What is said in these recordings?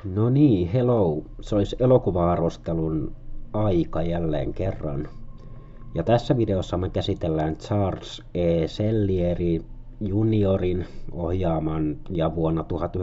No niin, hello. Se olisi elokuva-arvostelun aika jälleen kerran. Ja tässä videossa me käsitellään Charles E. Sellieri juniorin ohjaaman ja vuonna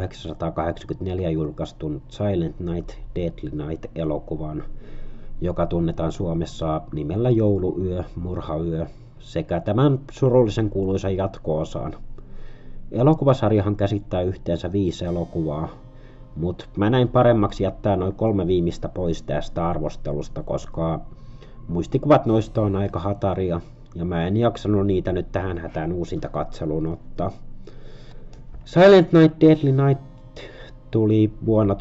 1984 julkaistun Silent Night, Deadly Night elokuvan, joka tunnetaan Suomessa nimellä Jouluyö, Murhayö sekä tämän surullisen kuuluisan jatko-osan. Elokuvasarjahan käsittää yhteensä 5 elokuvaa, mutta mä näin paremmaksi jättää noin 3 viimeistä pois tästä arvostelusta, koska muistikuvat noista on aika hataria ja mä en jaksanut niitä nyt tähän hätään uusinta katseluun ottaa. Silent Night Deadly Night tuli vuonna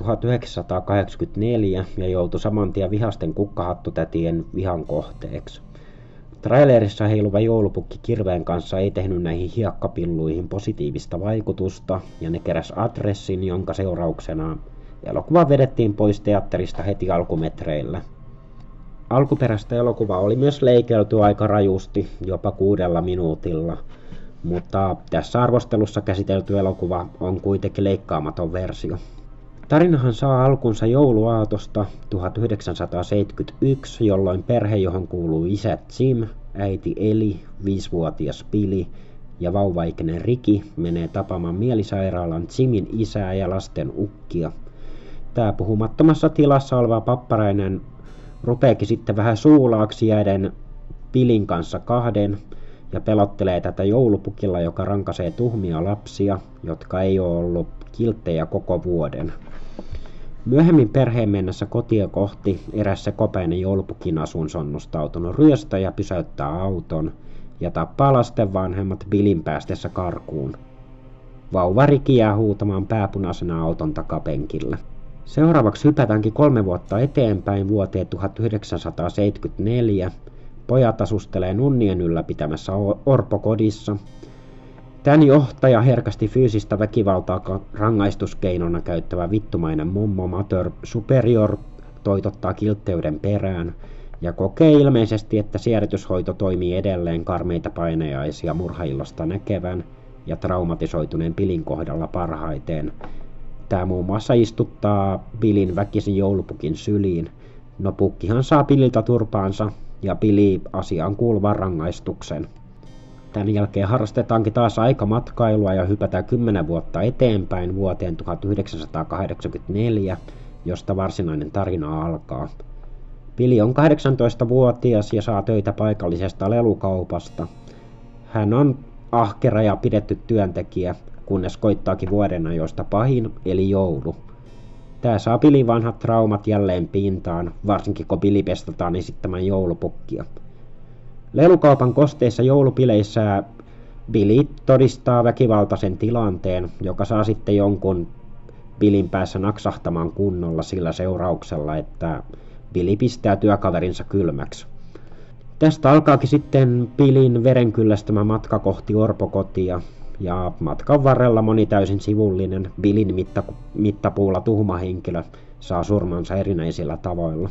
1984 ja joutui saman tien vihasten kukkahattutätien vihan kohteeksi. Trailerissa heiluva joulupukki kirveen kanssa ei tehnyt näihin hiekkapilluihin positiivista vaikutusta, ja ne keräs adressin, jonka seurauksena elokuva vedettiin pois teatterista heti alkumetreillä. Alkuperäistä elokuvaa oli myös leikelty aika rajusti, jopa 6 minuutilla, mutta tässä arvostelussa käsitelty elokuva on kuitenkin leikkaamaton versio. Tarinahan saa alkunsa jouluaatosta 1971, jolloin perhe, johon kuuluu isä Jim, äiti Eli, 5-vuotias Billy ja vauvaikäinen Ricky, menee tapaamaan mielisairaalan Jimin isää ja lasten ukkia. Tää puhumattomassa tilassa oleva papparainen rupeekin sitten vähän suulaaksi jääden Billyn kanssa kahden ja pelottelee tätä joulupukilla, joka rankaisee tuhmia lapsia, jotka ei ole ollut kilttejä koko vuoden. Myöhemmin perheen mennessä kotia kohti eräs sekopäinen joulupukin asuun sonnustautunut ryöstäjä pysäyttää auton ja tappaa lasten vanhemmat Billyn päästessä karkuun. Vauva Ricky jää huutamaan pääpunaisena auton takapenkillä. Seuraavaksi hypätäänkin 3 vuotta eteenpäin vuoteen 1974. Pojat asustelee nunnien ylläpitämässä orpokodissa. Tän johtaja herkästi fyysistä väkivaltaa rangaistuskeinona käyttävä vittumainen mummo Mother Superior toitottaa kiltteyden perään ja kokee ilmeisesti, että siedätyshoito toimii edelleen karmeita painajaisia murhaillosta näkevän ja traumatisoituneen Billyn kohdalla parhaiten. Tää muun muassa istuttaa Billyn väkisin joulupukin syliin. No pukkihan saa Billyltä turpaansa ja Billy asiaan kuuluvan rangaistuksen. Tämän jälkeen harrastetaankin taas aikamatkailua ja hypätään 10 vuotta eteenpäin vuoteen 1984, josta varsinainen tarina alkaa. Billy on 18-vuotias ja saa töitä paikallisesta lelukaupasta. Hän on ahkera ja pidetty työntekijä, kunnes koittaakin vuoden ajoista pahin, eli joulu. Tää saa Billyn vanhat traumat jälleen pintaan, varsinkin kun Billy pestataan esittämään joulupukkia. Lelukaupan kosteissa joulupileissä Billy todistaa väkivaltaisen tilanteen, joka saa sitten jonkun Billyn päässä naksahtamaan kunnolla sillä seurauksella, että Billy pistää työkaverinsa kylmäksi. Tästä alkaakin sitten Billyn verenkyllästämä matka kohti orpokotia, ja matkan varrella moni täysin sivullinen Billyn mittapuulla tuhma henkilö saa surmansa erinäisillä tavoilla.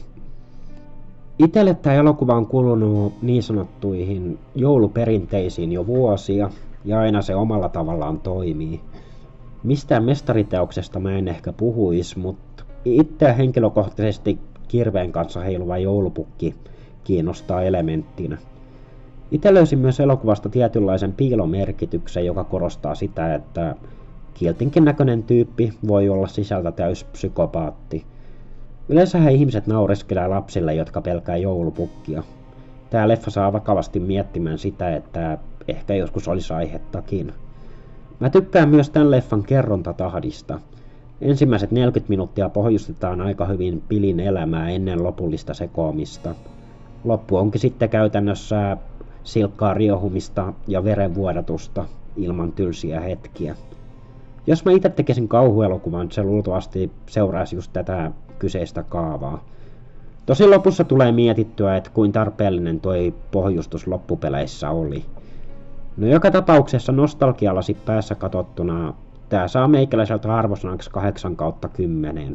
Itelle tämä elokuva on kulunut niin sanottuihin jouluperinteisiin jo vuosia, ja aina se omalla tavallaan toimii. Mistään mestariteoksesta mä en ehkä puhuisi, mutta itseä henkilökohtaisesti kirveen kanssa heiluva joulupukki kiinnostaa elementtinä. Itse löysin myös elokuvasta tietynlaisen piilomerkityksen, joka korostaa sitä, että kiltinkin näköinen tyyppi voi olla sisältä täys psykopaatti. Yleensähän ihmiset naureskelee lapsille, jotka pelkää joulupukkia. Tää leffa saa vakavasti miettimään sitä, että ehkä joskus olisi aihettakin. Mä tykkään myös tän leffan kerrontatahdista. Ensimmäiset 40 minuuttia pohjustetaan aika hyvin Billyn elämää ennen lopullista sekoamista. Loppu onkin sitten käytännössä silkkaa riohumista ja verenvuodatusta ilman tylsiä hetkiä. Jos mä itse tekisin kauhuelokuvan, se luultavasti seuraisi just tätä kyseistä kaavaa. Tosin lopussa tulee mietittyä, että kuin tarpeellinen toi pohjustus loppupeleissä oli. No joka tapauksessa nostalgialasi päässä katsottuna tää saa meikäläiseltä arvosanaksi 8/10.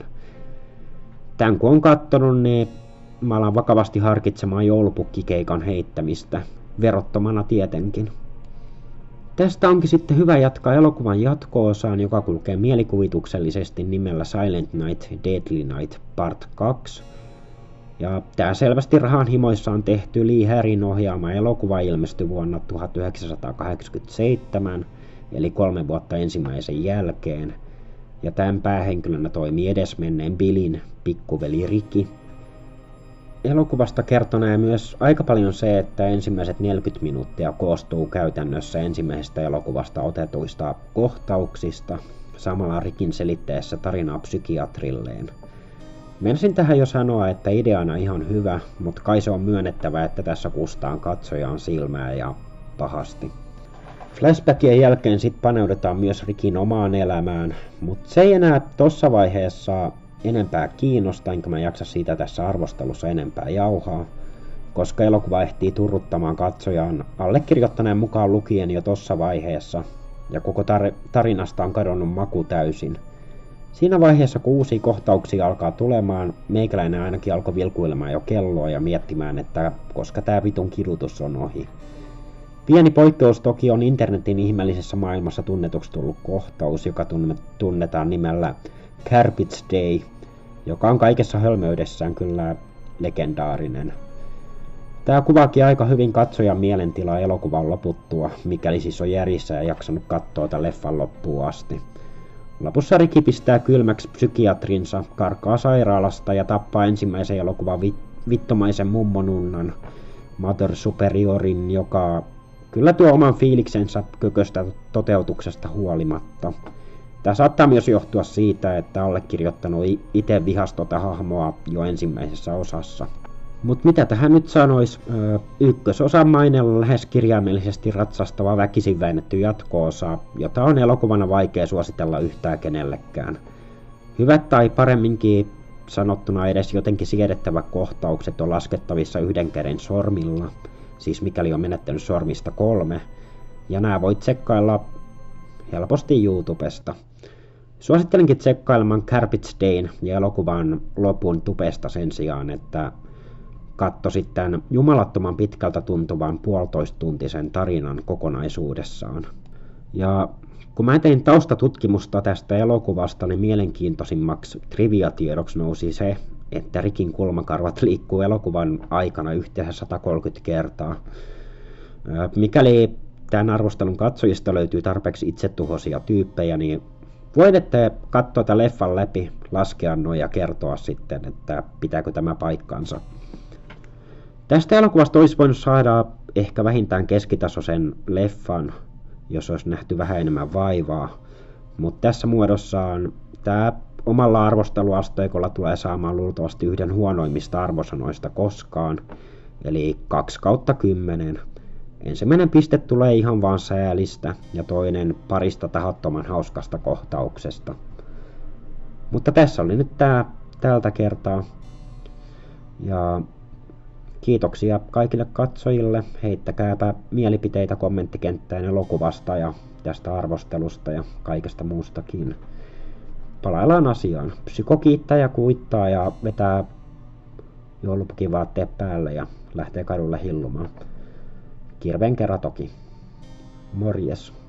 Tän kun on kattonut, niin mä alan vakavasti harkitsemaan joulupukkikeikan heittämistä. Verottomana tietenkin. Tästä onkin sitten hyvä jatkaa elokuvan jatko-osaan, joka kulkee mielikuvituksellisesti nimellä Silent Night, Deadly Night Part 2. Ja tämä selvästi rahan himoissaan tehty Lee Harryn ohjaama elokuva ilmestyi vuonna 1987, eli 3 vuotta ensimmäisen jälkeen. Ja tämän päähenkilönä toimii edesmenneen Billyn pikkuveli Ricky. Elokuvasta kertonee myös aika paljon se, että ensimmäiset 40 minuuttia koostuu käytännössä ensimmäisestä elokuvasta otetuista kohtauksista, samalla Rickin selittäessä tarinaa psykiatrilleen. Meinasin tähän jo sanoa, että ideana ihan hyvä, mutta kai se on myönnettävä, että tässä kustaan katsojaan silmää ja pahasti. Flashbackien jälkeen sitten paneudutaan myös Rickin omaan elämään, mutta se ei enää tossa vaiheessa enempää kiinnosta, enkä mä jaksa siitä tässä arvostelussa enempää jauhaa, koska elokuva ehtii turruttamaan katsojaan allekirjoittaneen mukaan lukien jo tossa vaiheessa, ja koko tarinasta on kadonnut maku täysin. Siinä vaiheessa, kun uusia kohtauksia alkaa tulemaan, meikäläinen ainakin alkoi vilkuilemaan jo kelloa ja miettimään, että koska tää vitun kidutus on ohi. Pieni poikkeus toki on internetin ihmeellisessä maailmassa tunnetuksi tullut kohtaus, joka tunnetaan nimellä Garbage Day, joka on kaikessa hölmöydessään kyllä legendaarinen. Tää kuvaakin aika hyvin katsojan mielentilaa elokuvan loputtua, mikäli siis on järjissä ja jaksanut katsoa tämän leffan loppuun asti. Lopussa Ricky pistää kylmäksi psykiatrinsa, karkaa sairaalasta ja tappaa ensimmäisen elokuvan vittomaisen mummonunnan Mother Superiorin, joka kyllä tuo oman fiiliksensä kököstä toteutuksesta huolimatta. Tämä saattaa myös johtua siitä, että allekirjoittanut itse vihasi tota hahmoa jo ensimmäisessä osassa. Mut mitä tähän nyt sanois? Ykkösosan maineella lähes kirjaimellisesti ratsastava väkisin väännetty jatko-osa, jota on elokuvana vaikea suositella yhtään kenellekään. Hyvät tai paremminkin sanottuna edes jotenkin siedettävät kohtaukset on laskettavissa yhden käden sormilla, siis mikäli on menettänyt sormista 3, ja nämä voit tsekkailla helposti YouTubesta. Suosittelenkin tsekkailemaan Garbage Dayn ja elokuvan lopun tubesta sen sijaan, että katso sitten jumalattoman pitkältä tuntuvan 1,5-tuntisen tarinan kokonaisuudessaan. Ja kun mä tein taustatutkimusta tästä elokuvasta, niin mielenkiintoisimmaksi trivia-tiedoksi nousi se, että Rickin kulmakarvat liikkuu elokuvan aikana yhteensä 130 kertaa. Mikäli tämän arvostelun katsojista löytyy tarpeeksi itsetuhoisia tyyppejä, niin voitte katsoa tämän leffan läpi, laskea noin ja kertoa sitten, että pitääkö tämä paikkansa. Tästä elokuvasta olisi voinut saada ehkä vähintään keskitasoisen leffan, jos olisi nähty vähän enemmän vaivaa, mutta tässä muodossaan tämä omalla arvosteluasteikolla tulee saamaan luultavasti yhden huonoimmista arvosanoista koskaan, eli 2/10. Ensimmäinen piste tulee ihan vaan säälistä ja toinen parista tahattoman hauskasta kohtauksesta. Mutta tässä oli nyt tää tältä kertaa. Ja kiitoksia kaikille katsojille. Heittäkääpä mielipiteitä kommenttikenttään elokuvasta ja tästä arvostelusta ja kaikesta muustakin. Palaillaan asiaan. Psyko kiittää ja kuittaa ja vetää joulupukivaatteet päälle ja lähtee kadulle hillumaan. Kirveen kerran toki. Morjes.